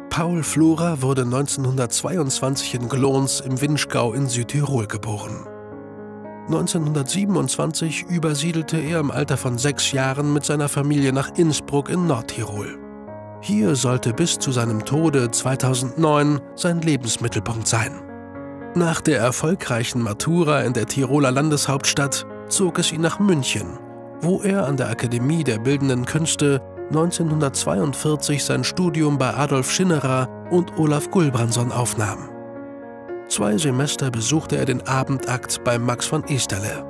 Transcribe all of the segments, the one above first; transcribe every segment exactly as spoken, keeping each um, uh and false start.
Paul Flora wurde neunzehnhundertzweiundzwanzig in Glons im Vinschgau in Südtirol geboren. neunzehnhundertsiebenundzwanzig übersiedelte er im Alter von sechs Jahren mit seiner Familie nach Innsbruck in Nordtirol. Hier sollte bis zu seinem Tode zweitausendneun sein Lebensmittelpunkt sein. Nach der erfolgreichen Matura in der Tiroler Landeshauptstadt zog es ihn nach München, wo er an der Akademie der Bildenden Künste neunzehnhundertzweiundvierzig sein Studium bei Adolf Schinnerer und Olaf Gulbrandson aufnahm. Zwei Semester besuchte er den Abendakt bei Max von Easterle.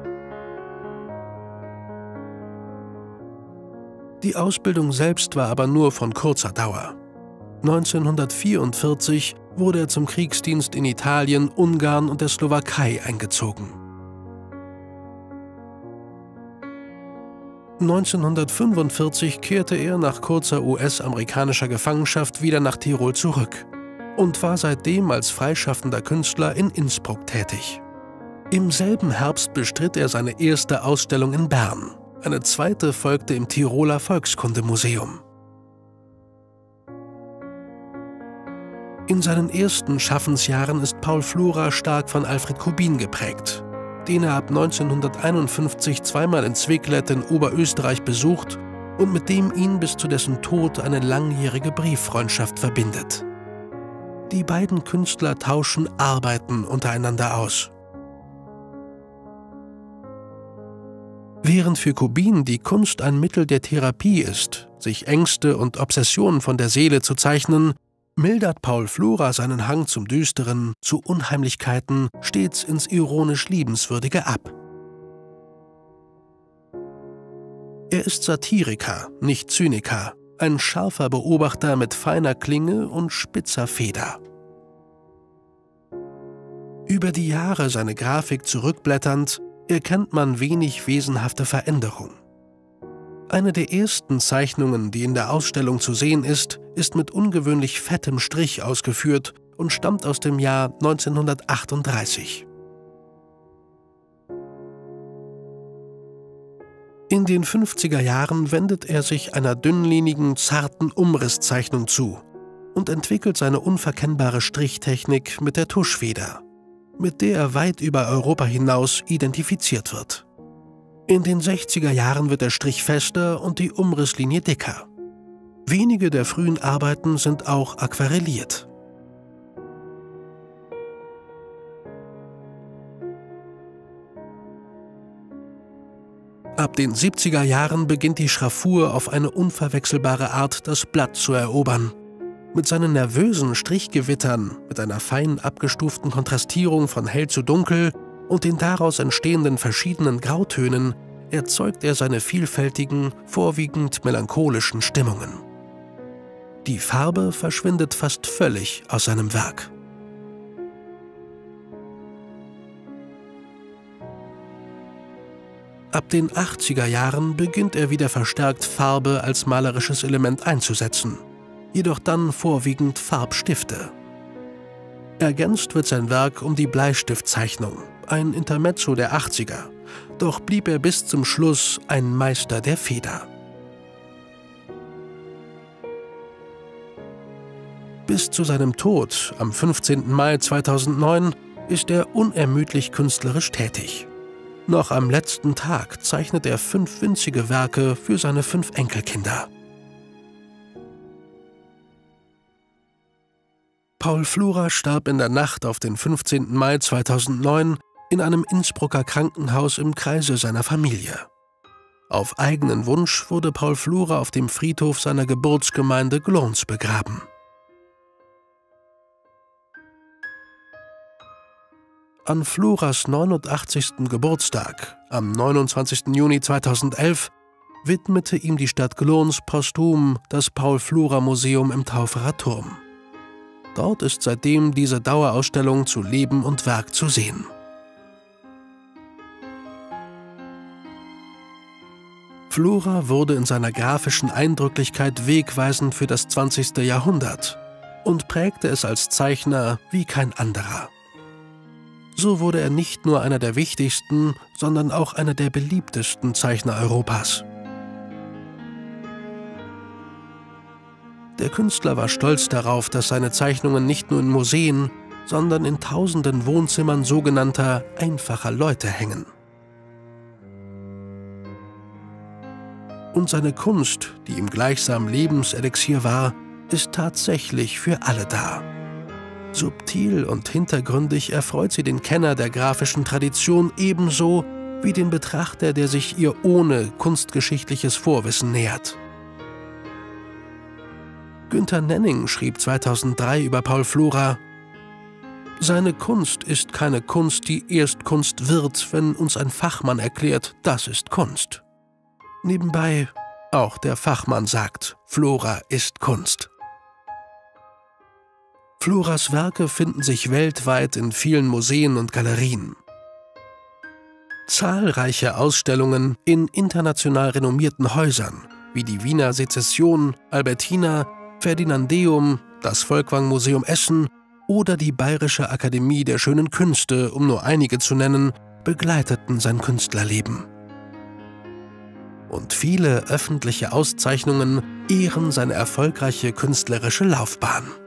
Die Ausbildung selbst war aber nur von kurzer Dauer. neunzehnhundertvierundvierzig wurde er zum Kriegsdienst in Italien, Ungarn und der Slowakei eingezogen. neunzehnhundertfünfundvierzig kehrte er nach kurzer U S-amerikanischer Gefangenschaft wieder nach Tirol zurück und war seitdem als freischaffender Künstler in Innsbruck tätig. Im selben Herbst bestritt er seine erste Ausstellung in Bern. Eine zweite folgte im Tiroler Volkskundemuseum. In seinen ersten Schaffensjahren ist Paul Flora stark von Alfred Kubin geprägt, den er ab neunzehnhunderteinundfünfzig zweimal in Zwicklett in Oberösterreich besucht und mit dem ihn bis zu dessen Tod eine langjährige Brieffreundschaft verbindet. Die beiden Künstler tauschen Arbeiten untereinander aus. Während für Kubin die Kunst ein Mittel der Therapie ist, sich Ängste und Obsessionen von der Seele zu zeichnen, mildert Paul Flora seinen Hang zum Düsteren, zu Unheimlichkeiten, stets ins ironisch Liebenswürdige ab. Er ist Satiriker, nicht Zyniker, ein scharfer Beobachter mit feiner Klinge und spitzer Feder. Über die Jahre seine Grafik zurückblätternd, erkennt man wenig wesenhafte Veränderung. Eine der ersten Zeichnungen, die in der Ausstellung zu sehen ist, ist mit ungewöhnlich fettem Strich ausgeführt und stammt aus dem Jahr neunzehnhundertachtunddreißig. In den fünfziger Jahren wendet er sich einer dünnlinigen, zarten Umrisszeichnung zu und entwickelt seine unverkennbare Strichtechnik mit der Tuschfeder, mit der er weit über Europa hinaus identifiziert wird. In den sechziger Jahren wird der Strich fester und die Umrisslinie dicker. Wenige der frühen Arbeiten sind auch aquarelliert. Ab den siebziger Jahren beginnt die Schraffur auf eine unverwechselbare Art das Blatt zu erobern. Mit seinen nervösen Strichgewittern, mit einer fein abgestuften Kontrastierung von hell zu dunkel und den daraus entstehenden verschiedenen Grautönen erzeugt er seine vielfältigen, vorwiegend melancholischen Stimmungen. Die Farbe verschwindet fast völlig aus seinem Werk. Ab den achtziger Jahren beginnt er wieder verstärkt Farbe als malerisches Element einzusetzen, jedoch dann vorwiegend Farbstifte. Ergänzt wird sein Werk um die Bleistiftzeichnung, ein Intermezzo der achtziger, doch blieb er bis zum Schluss ein Meister der Feder. Bis zu seinem Tod am fünfzehnten Mai zweitausendneun ist er unermüdlich künstlerisch tätig. Noch am letzten Tag zeichnet er fünf winzige Werke für seine fünf Enkelkinder. Paul Flora starb in der Nacht auf den fünfzehnten Mai zweitausendneun in einem Innsbrucker Krankenhaus im Kreise seiner Familie. Auf eigenen Wunsch wurde Paul Flora auf dem Friedhof seiner Geburtsgemeinde Glons begraben. An Floras neunundachtzigsten Geburtstag, am neunundzwanzigsten Juni zweitausendelf, widmete ihm die Stadt Glons posthum das Paul-Flora-Museum im Tauferer Turm. Dort ist seitdem diese Dauerausstellung zu Leben und Werk zu sehen. Flora wurde in seiner grafischen Eindrücklichkeit wegweisend für das zwanzigste Jahrhundert und prägte es als Zeichner wie kein anderer. So wurde er nicht nur einer der wichtigsten, sondern auch einer der beliebtesten Zeichner Europas. Der Künstler war stolz darauf, dass seine Zeichnungen nicht nur in Museen, sondern in tausenden Wohnzimmern sogenannter einfacher Leute hängen. Und seine Kunst, die ihm gleichsam Lebenselixier war, ist tatsächlich für alle da. Subtil und hintergründig erfreut sie den Kenner der grafischen Tradition ebenso wie den Betrachter, der sich ihr ohne kunstgeschichtliches Vorwissen nähert. Günter Nenning schrieb zweitausenddrei über Paul Flora: Seine Kunst ist keine Kunst, die erst Kunst wird, wenn uns ein Fachmann erklärt, das ist Kunst. Nebenbei, auch der Fachmann sagt, Flora ist Kunst. Floras Werke finden sich weltweit in vielen Museen und Galerien. Zahlreiche Ausstellungen in international renommierten Häusern wie die Wiener Sezession, Albertina, Ferdinandeum, das Folkwang-Museum Essen oder die Bayerische Akademie der Schönen Künste, um nur einige zu nennen, begleiteten sein Künstlerleben. Und viele öffentliche Auszeichnungen ehren seine erfolgreiche künstlerische Laufbahn.